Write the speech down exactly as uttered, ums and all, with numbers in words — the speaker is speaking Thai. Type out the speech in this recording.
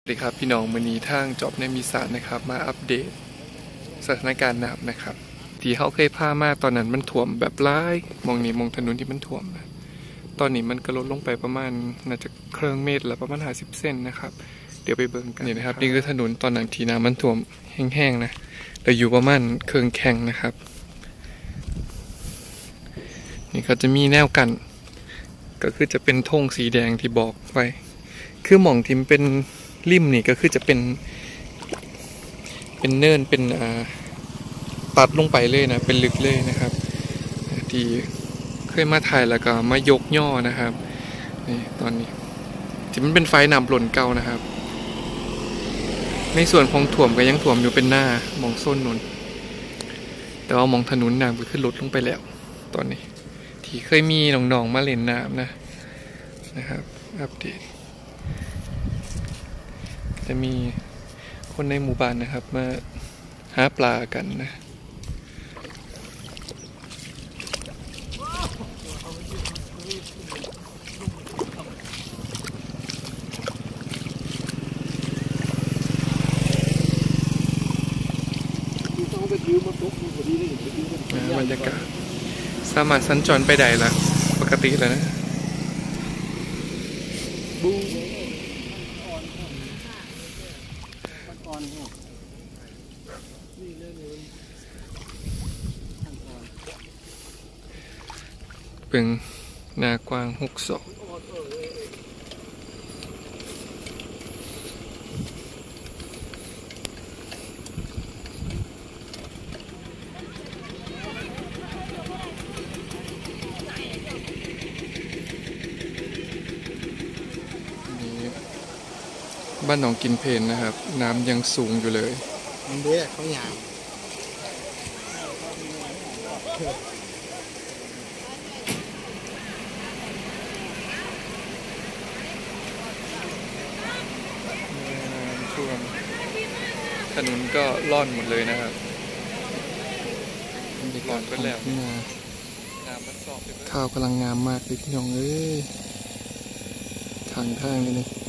สวัสดีครับพี่น้องมื้อนี้ทางจอบในมีสารนะครับมาอัปเดตสถานการณ์น้ำนะครับที่เขาเคยพามาตอนนั้นมันท่วมแบบร้ายมองนี่มองถนนที่มันท่วมนะตอนนี้มันก็ลดลงไปประมาณน่าจะเครื่องเมตรละประมาณห้าสิบเซนนะครับเดี๋ยวไปเบิ่งกันนี่นะครับนี่คือถนนตอนนั้นที่น้ำมันท่วมแห้งๆนะแต่อยู่ประมาณเครื่องแข็งนะครับนี่ก็จะมีแนวกันก็คือจะเป็นธงสีแดงที่บอกไว้คือหม่องที่มันเป็นริมนี่ก็คือจะเป็นเป็นเนินเป็นอ่าตัดลงไปเลยนะเป็นลึกเลยนะครับที่เคยมาถ่ายแล้วก็มายกย่อนะครับนี่ตอนนี้ที่มันเป็นไฟน้ำหล่นเก่านะครับในส่วนของถ่วมก็ยังถ่วมอยู่เป็นหน้ามองโซนนนแต่ว่ามองถนนน้ำก็ขึ้นลดลงไปแล้วตอนนี้ที่เคยมีน้องๆมาเล่นน้ำนะนะครับอัปเดตจะมีคนในหมู่บ้านนะครับมาหาปลากันนะบรรยากาศสามารถสัญจรไปได้ละปกติแล้วนะเป็นหน้ากว้างหกศอกบ้านหนองกินเพลนะครับน้ำยังสูงอยู่เลยมันเด้เขาหยาบช่วงถนนก็ล่อนหมดเลยนะครับล่อนไปแล้วน้ำมันสอบข้าวกำลังงามมากเลยพี่น้องเอ้ยทางทางนี่นี่